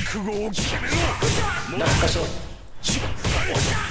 覚悟を決めろ。 懐かしい。